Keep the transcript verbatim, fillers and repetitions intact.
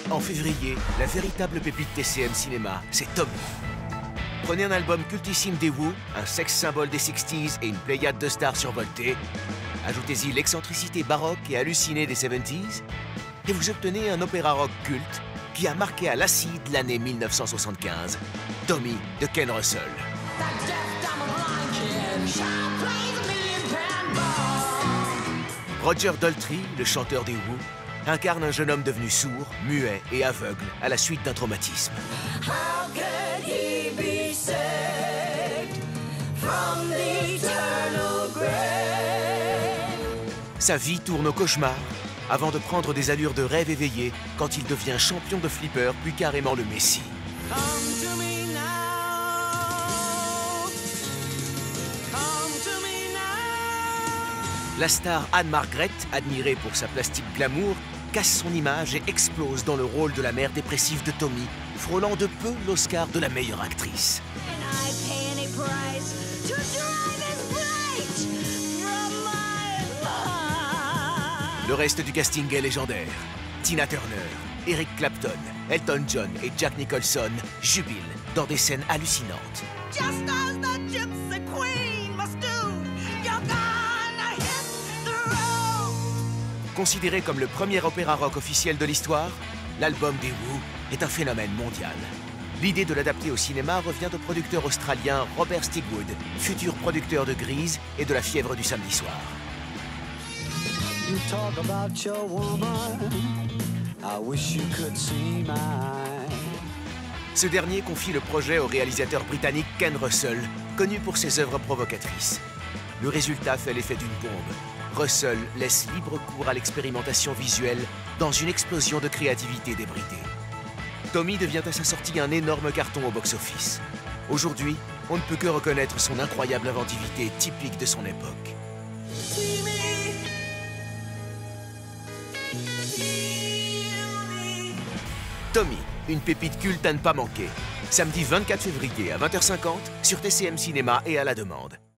En février, la véritable pépite T C M Cinéma, c'est Tommy. Prenez un album cultissime des Who, un sex symbole des sixties et une pléiade de stars survoltées. Ajoutez-y l'excentricité baroque et hallucinée des seventies et vous obtenez un opéra rock culte qui a marqué à l'acide l'année mille neuf cent soixante-quinze, Tommy de Ken Russell. Roger Daltrey, le chanteur des Who, incarne un jeune homme devenu sourd, muet et aveugle à la suite d'un traumatisme. Sa vie tourne au cauchemar avant de prendre des allures de rêve éveillé quand il devient champion de flipper, puis carrément le Messie. La star Anne Margaret, admirée pour sa plastique glamour, casse son image et explose dans le rôle de la mère dépressive de Tommy, frôlant de peu l'Oscar de la meilleure actrice. Le reste du casting est légendaire. Tina Turner, Eric Clapton, Elton John et Jack Nicholson jubilent dans des scènes hallucinantes. Considéré comme le premier opéra rock officiel de l'histoire, l'album des Who est un phénomène mondial. L'idée de l'adapter au cinéma revient au producteur australien Robert Stigwood, futur producteur de Grease et de La fièvre du samedi soir. Ce dernier confie le projet au réalisateur britannique Ken Russell, connu pour ses œuvres provocatrices. Le résultat fait l'effet d'une bombe. Russell laisse libre cours à l'expérimentation visuelle dans une explosion de créativité débridée. Tommy devient à sa sortie un énorme carton au box-office. Aujourd'hui, on ne peut que reconnaître son incroyable inventivité typique de son époque. Tommy, une pépite culte à ne pas manquer. Samedi vingt-quatre février à vingt heures cinquante sur T C M Cinéma et à la demande.